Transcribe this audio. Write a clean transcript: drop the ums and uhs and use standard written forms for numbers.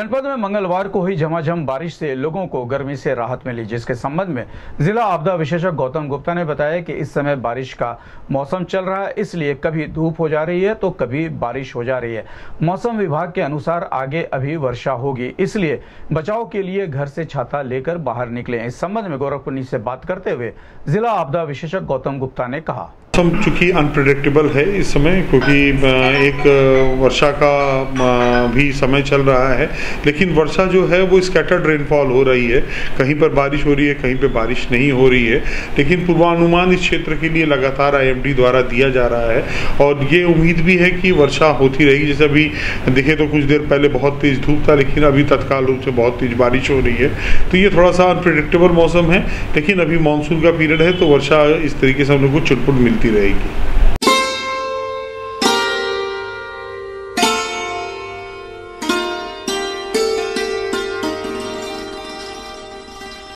जनपद में मंगलवार को हुई झमाझम बारिश से लोगों को गर्मी से राहत मिली, जिसके संबंध में जिला आपदा विशेषज्ञ गौतम गुप्ता ने बताया कि इस समय बारिश का मौसम चल रहा है, इसलिए कभी धूप हो जा रही है तो कभी बारिश हो जा रही है। मौसम विभाग के अनुसार आगे अभी वर्षा होगी, इसलिए बचाव के लिए घर से छाता लेकर बाहर निकले। इस संबंध में गोरखपुर से बात करते हुए जिला आपदा विशेषज्ञ गौतम गुप्ता ने कहा, मौसम चूँकि अनप्रेडिक्टेबल है इस समय, क्योंकि एक वर्षा का भी समय चल रहा है, लेकिन वर्षा जो है वो स्कैटर्ड रेनफॉल हो रही है। कहीं पर बारिश हो रही है, कहीं पर बारिश नहीं हो रही है, लेकिन पूर्वानुमान इस क्षेत्र के लिए लगातार IMD द्वारा दिया जा रहा है और ये उम्मीद भी है कि वर्षा होती रहेगी। जैसे अभी देखें तो कुछ देर पहले बहुत तेज़ धूप था, लेकिन अभी तत्काल रूप से बहुत तेज़ बारिश हो रही है। तो ये थोड़ा सा अनप्रेडिक्टेबल मौसम है, लेकिन अभी मानसून का पीरियड है तो वर्षा इस तरीके से हम लोग को चुटपुट मिलती रहेगी।